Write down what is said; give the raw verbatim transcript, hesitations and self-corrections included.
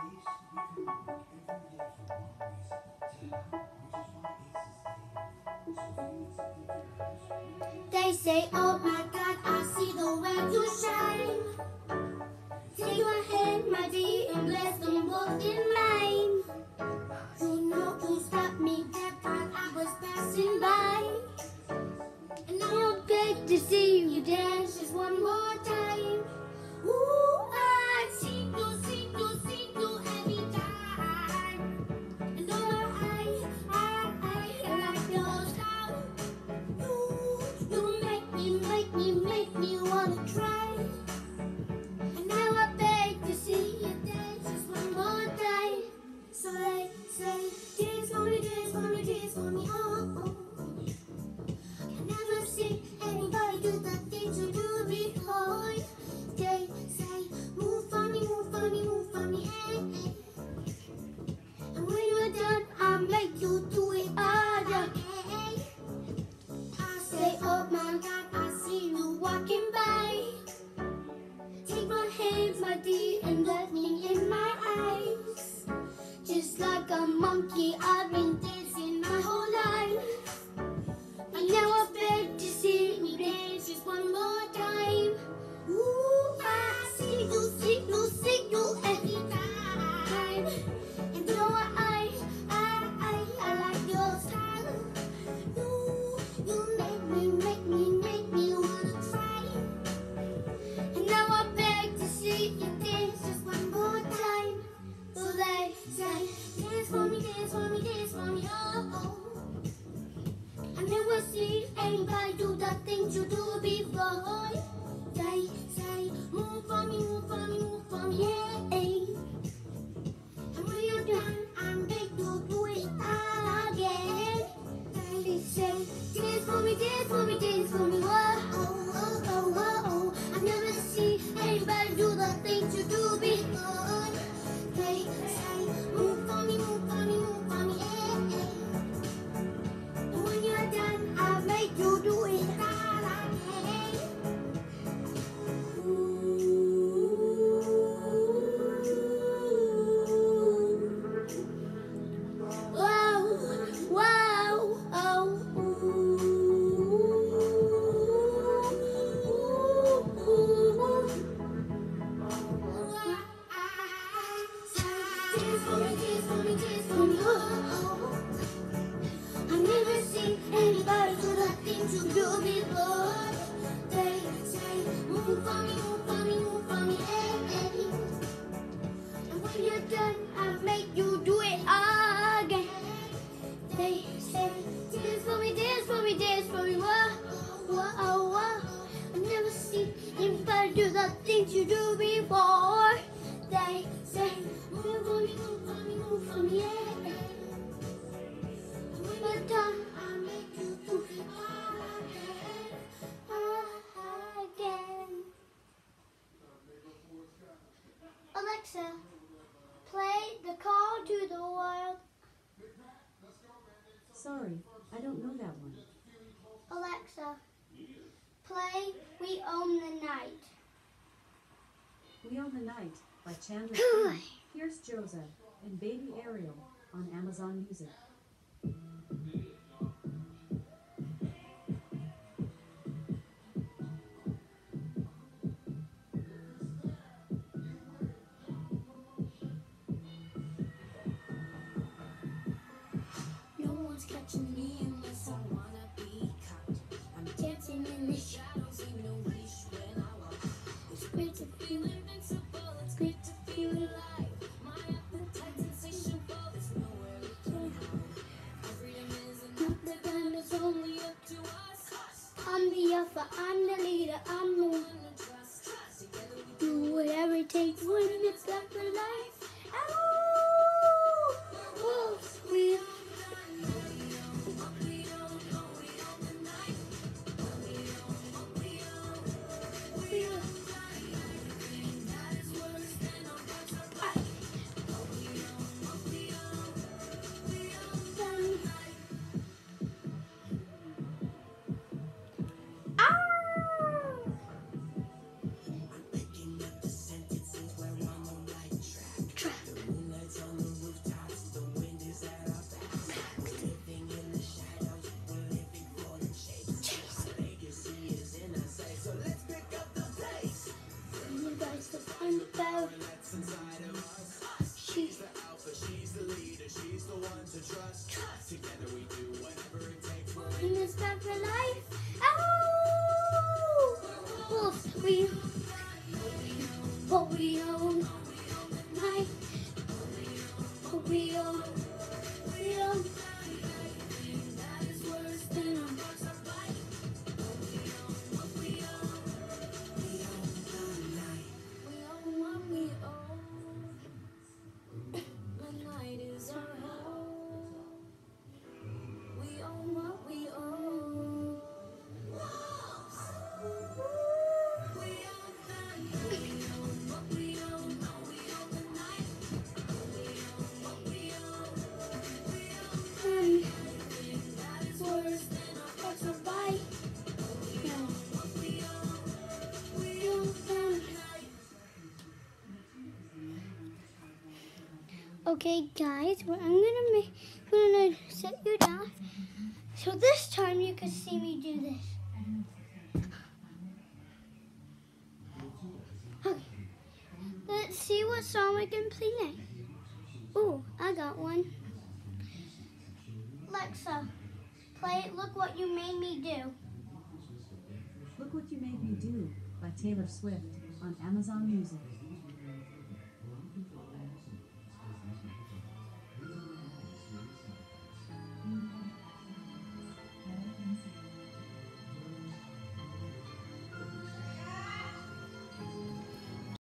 They say, oh my God, I see the way you shine. Take your hand, my dear, and bless them both in mine. You know you stopped me that time I was passing by. And now I'm beg to see you dance just one more time. Ooh, I see you, see you, see you every time. And oh, I, I, I, I like your style. You, you make me, make me, make me wanna try. And now I beg to see you dance just one more time. So they say, dance for me, dance for me, dance for me, oh, oh. I never see anybody do the things you do before. They say, move for me, move for me, move for me, hey, hey. And when you're done, I'll make you do it harder, hey. I say, oh my God, I see you walking by. Take my hands, my dear, and let me in my eyes. Just like a monkey, I've been dancing my whole life. And now I beg to see me dance just one more time. Ooh, I see you, see you, see you every time. And you know what, I, I, I, I like your style. You, you make me, make me, make me wanna try. And now I beg to see you dance just one more time. So they say, dance for me, dance for me, dance for me, oh, oh. I never see anybody do the things you do before. They say, move for me, move for me, move for me, yeah. And when you're done, I make you do it again. They say, dance for me, dance for me, dance for me, whoa, oh, oh, oh, oh, oh. I never see anybody do the things you do before. They say, move for me, move for me, move for me, yeah. And when you're done, I'll make you do it all again. Whoa, whoa, oh, dance for me, dance for me, dance for me, oh, oh. I never seen anybody do the things you do before. They say, move for me, move for me, move for me, hey, hey. And when you're done, I'll make you do it again. They say, dance for me, dance for me, dance for me, whoa, whoa, whoa. I never seen anybody do the things you do before. They say, move for me, move for me, move for me, yeah. When you're done, I'll make you do it all again, again. Alexa, play the Call to the World. Sorry, I don't know that one. Alexa, play We Own the Night. We Own the Night by Chandler King, Here's Joseph, and Baby Ariel on Amazon Music. No one's catching me unless I wanna be caught. I'm dancing in the shadows, ain't no leash when I walk. It's great to feel invincible, it's great to feel alive. My appetite's insatiable, there's nowhere we can hide. Our freedom is enough, and it's only up to us. I'm the alpha, I'm the leader, I'm the one to trust. Together we do whatever it takes when it's left for life. Ow! Oh, we in this back for life. Oh, wolf, we, what we own, night, what we own, we own. That is worse than a we own what we own. The night is our home. We own what we own. We own the night. We own what we own. We own the night. We own what we own. We own anything that is worse than our thoughts are right. We own what we own. We own the night. Okay, guys, well, I'm gonna make, I'm gonna sit you down. So this time you can see me do this. Okay, let's see what song we can play next. Oh, I got one. Alexa, play Look What You Made Me Do. Look What You Made Me Do by Taylor Swift on Amazon Music.